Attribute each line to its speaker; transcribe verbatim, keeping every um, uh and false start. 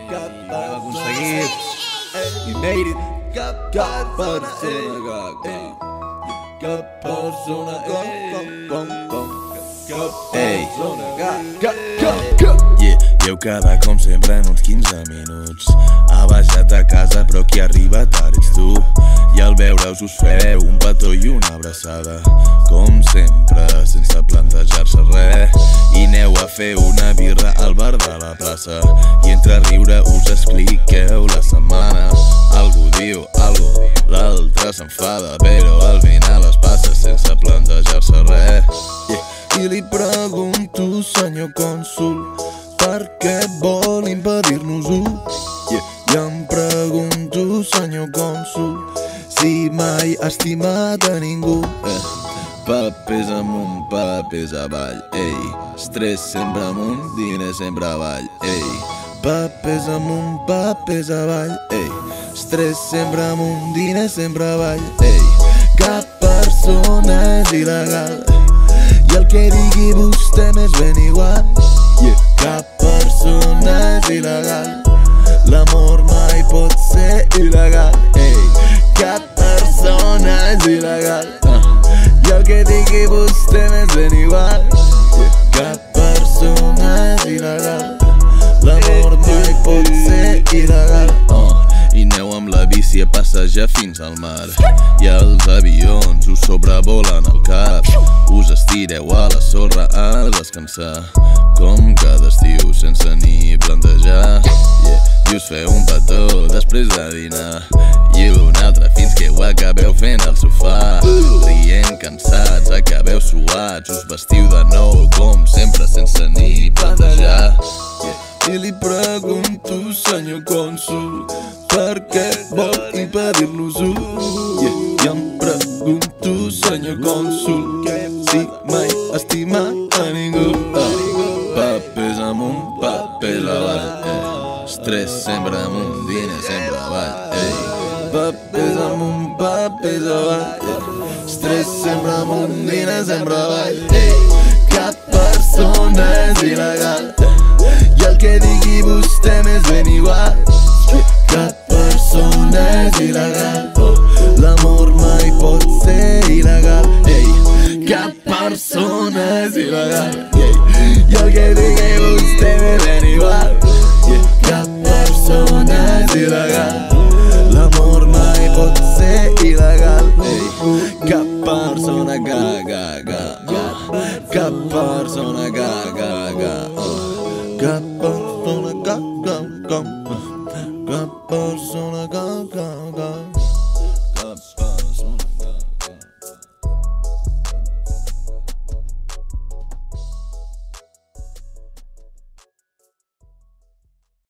Speaker 1: Hem aconseguit. We made it. Cap persona, cap persona, ei, yeah, i heu quedat com sempre en uns quinze minuts. Ha baixat a casa però qui arriba tard ets tu. I al veure-us us feu un petó i una abraçada, com sempre, sense plantejar-se res. I aneu a fer una birra al bar de la plaça i entre riure us expliqueu la setmana. Algú diu algo, l'altre s'enfada, però al final es passa sense plantejar-se res. Yeah. I li pregunto, senyor cònsul, per què vol impedir-nos-ho? Yeah. I em pregunto, senyor cònsul, si mai ha estimat a ningú. Eh. Papers amunt, papers avall, ei. Estrès sempre amunt, diners sempre avall, ei. Papers amunt, papers avall, ei. Estrès sempre amunt, diners sempre avall, ei. Cap persona és il·legal i el que digui vostè m'és ben igual. Yeah. Cap persona és il·legal, l'amor mai pot ser il·legal, ei. Cap persona és il·legal i el que digui vostè m'és ben igual. Yeah. Cap persona és il·legal, l'amor mai pot ser il·legal. Oh. I aneu amb la bici a passejar fins al mar i els avions us sobrevolen el cap. Us estireu a la sorra a descansar com cada estiu sense ni plantejar. Yeah. I us feu un petó després de dinar i un altre fins que ho acabeu fent al sofà. Rient, cansats, acabeu suats, us vestiu de nou com sempre sense ni plantejar. Yeah. I li pregunto, senyor cònsul, per què vol impedir-nos-ho? Yeah. I em pregunto, senyor cònsul, si mai ha estimat a ningú. Oh. Papers amunt, papers avall, eh. Estrès sempre amunt, diners sempre avall, ei. Papers amunt, papers avall, eh. Estrès sempre amunt, diners sempre avall, ei. Cap persona és il·legal i el que digui vostè m'és ben igual. Cap persona és il·legal, l'amor mai pot ser il·legal, ei. Cap persona és il·legal i el que digui vostè m'és ben igual. Cap persona és il·legal, l'amor mai pot ser il·legal, ei. Cap persona ga ga ga, cap persona ga ga ga, cap persona ga ga ga, cap persona ga ga ga.